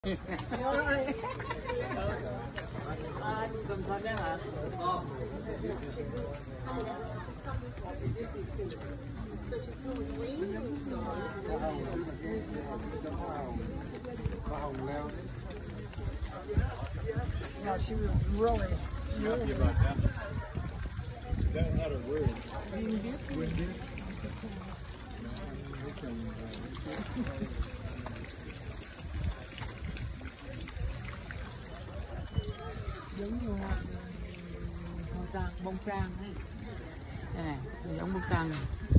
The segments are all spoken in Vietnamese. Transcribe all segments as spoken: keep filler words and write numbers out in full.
Cầm thân đấy hả? Ờ. Yeah, she was really, really. That's not a word. Windy. Windy. Giống như hoa, hoa trang, bông trang ấy. Đây này, giống bông trang này.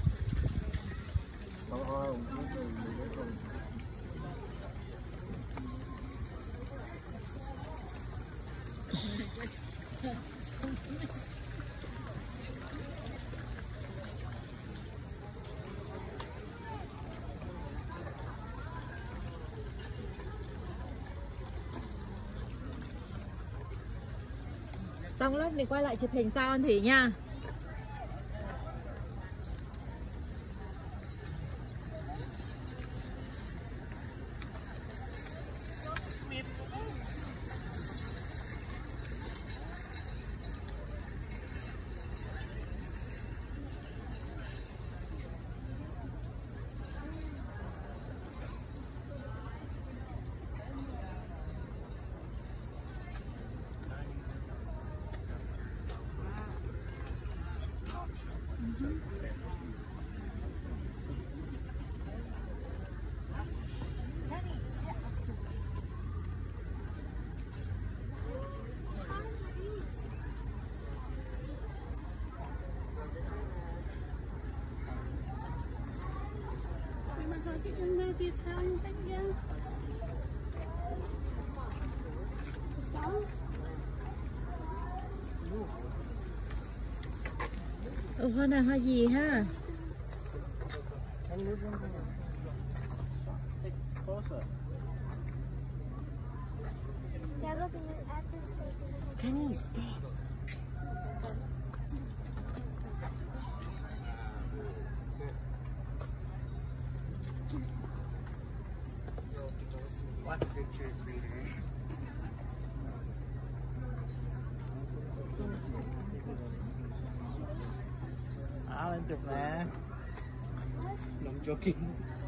Xong lớp mình quay lại chụp hình sau anh Thủy nha. The Italian thing again. Ừ, hoa này hoa gì ha? Can you stay? What pictures later? À, lên chụp nè. I'm joking.